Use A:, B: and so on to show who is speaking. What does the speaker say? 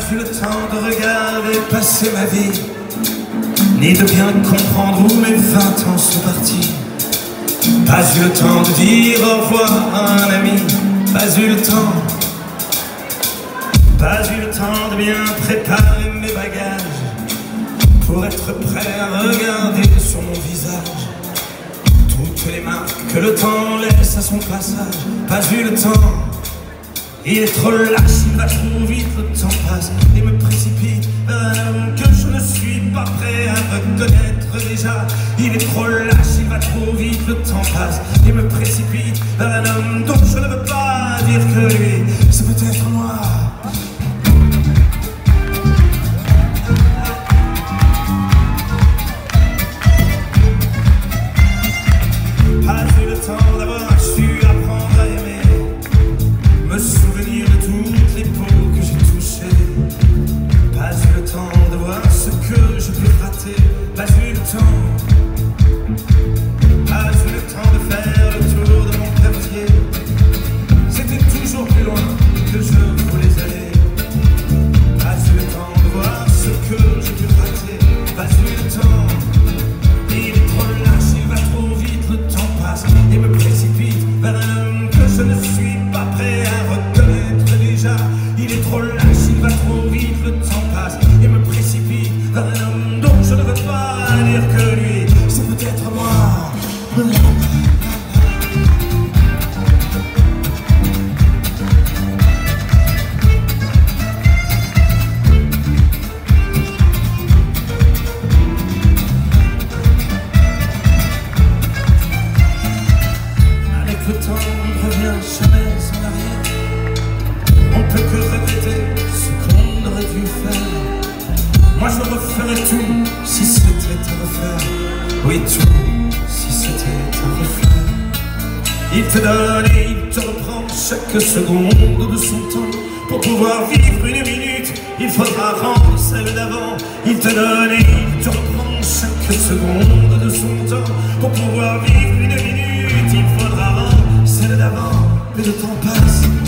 A: eu le temps de regarder passer ma vie, ni de bien comprendre où mes 20 ans sont partis. Pas eu le temps de dire au revoir à un ami, pas eu le temps. Pas eu le temps de bien préparer mes bagages, pour être prêt à regarder sur mon visage toutes les marques que le temps laisse à son passage. Pas eu le temps, il est trop lâche, il va trop vite, le temps passe et me précipite vers un homme que je ne suis pas prêt à reconnaître déjà. Il est trop lâche, il va trop vite, le temps passe et me précipite vers un homme dont je ne veux pas dire que lui, c'est peut-être moi. Pas eu le temps d'avoir su apprendre à aimer, me souvenir de toutes les peaux que j'ai touchées. Pas eu le temps de voir ce que je peux rater. Pas eu le temps. Pas eu le temps de faire le tour de mon quartier. C'était toujours plus loin que je voulais aller. Pas eu le temps de voir ce que je peux rater. Pas eu le temps. Il est trop lâche, il va trop vite, le temps passe et me précipite vers un homme que je ne suis pas prêt à reconnaître déjà. Il est trop lâche, il va trop vite, le temps passe et me précipite vers un homme dont je ne veux pas dire que lui, c'est peut-être moi. Le temps ne revient jamais en arrière. On peut que regretter ce qu'on aurait dû faire. Moi je referais tout si c'était à refaire. Oui, tout si c'était à refaire. Il te donne et il te reprend chaque seconde de son temps. Pour pouvoir vivre une minute, il faudra rendre celle d'avant. Il te donne et il te reprend chaque seconde de son temps. Pour pouvoir vivre une minute, il faudra rendre celle d'avant. Mais le temps passe.